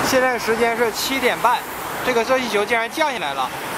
现在时间是7点半，这个热气球竟然降下来了。